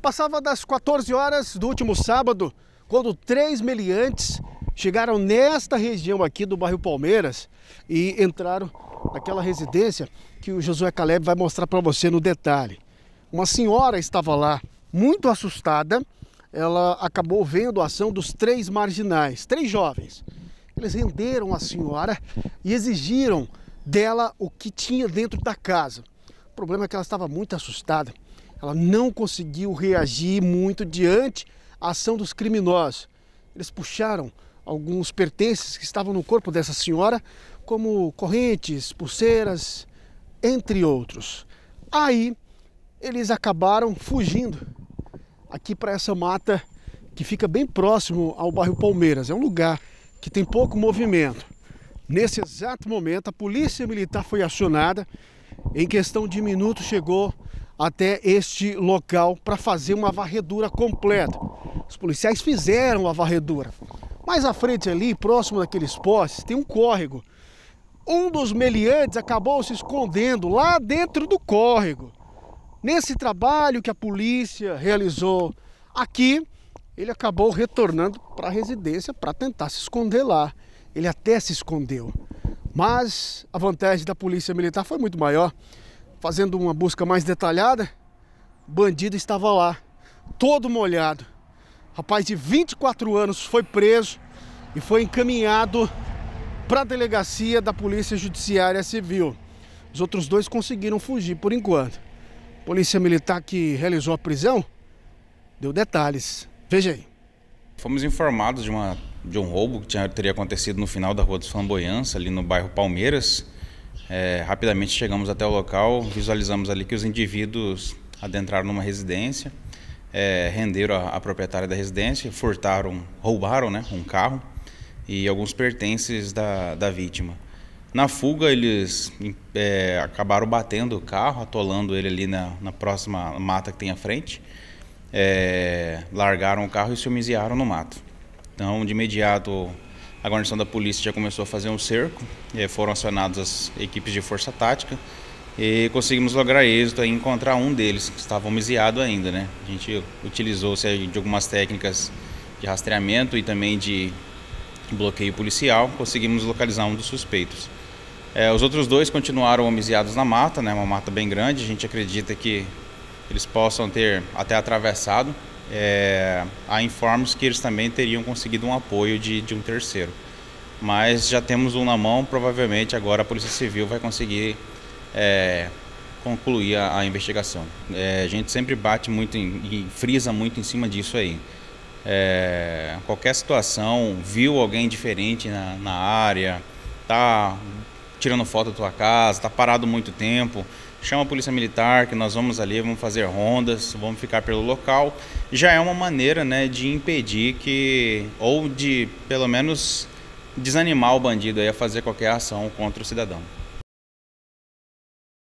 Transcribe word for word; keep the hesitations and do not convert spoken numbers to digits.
passava das quatorze horas do último sábado, quando três meliantes chegaram nesta região aqui do bairro Palmeiras e entraram naquela residência que o Josué Caleb vai mostrar para você no detalhe. Uma senhora estava lá, muito assustada. Ela acabou vendo a ação dos três marginais, três jovens. Eles renderam a senhora e exigiram dela o que tinha dentro da casa. O problema é que ela estava muito assustada. Ela não conseguiu reagir muito diante a ação dos criminosos. Eles puxaram alguns pertences que estavam no corpo dessa senhora, como correntes, pulseiras, entre outros. Aí eles acabaram fugindo aqui para essa mata que fica bem próximo ao bairro Palmeiras. É um lugar que tem pouco movimento. Nesse exato momento, a polícia militar foi acionada. Em questão de minutos, chegou até este local para fazer uma varredura completa. Os policiais fizeram a varredura. Mais à frente ali, próximo daqueles postes, tem um córrego. Um dos meliantes acabou se escondendo lá dentro do córrego. Nesse trabalho que a polícia realizou aqui, ele acabou retornando para a residência para tentar se esconder lá. Ele até se escondeu. Mas a vantagem da polícia militar foi muito maior. Fazendo uma busca mais detalhada, o bandido estava lá, todo molhado. Rapaz de vinte e quatro anos foi preso e foi encaminhado para a delegacia da Polícia Judiciária Civil. Os outros dois conseguiram fugir por enquanto. A polícia militar que realizou a prisão deu detalhes. Veja aí. Fomos informados de, uma, de um roubo que tinha, teria acontecido no final da Rua dos Flamboyância, ali no bairro Palmeiras. É, rapidamente chegamos até o local, visualizamos ali que os indivíduos adentraram numa residência, é, renderam a, a proprietária da residência, furtaram, roubaram, né, um carro e alguns pertences da, da vítima. Na fuga, eles é, acabaram batendo o carro, atolando ele ali na, na próxima mata que tem à frente. É, largaram o carro e se homiziaram no mato. Então, de imediato, a guarnição da polícia já começou a fazer um cerco, e foram acionadas as equipes de força tática e conseguimos lograr êxito em encontrar um deles, que estava homiziado ainda, né? A gente utilizou-se de algumas técnicas de rastreamento e também de bloqueio policial, conseguimos localizar um dos suspeitos. É, os outros dois continuaram homiziados na mata, né? Uma mata bem grande, a gente acredita que eles possam ter até atravessado. É, há informes que eles também teriam conseguido um apoio de, de um terceiro. Mas já temos um na mão, provavelmente agora a Polícia Civil vai conseguir é, concluir a, a investigação. É, a gente sempre bate muito em, e frisa muito em cima disso aí. É, qualquer situação, viu alguém diferente na, na área, tá tirando foto da tua casa, tá parado muito tempo, chama a polícia militar que nós vamos ali, vamos fazer rondas, vamos ficar pelo local. Já é uma maneira, né, de impedir que, ou de pelo menos desanimar o bandido aí a fazer qualquer ação contra o cidadão.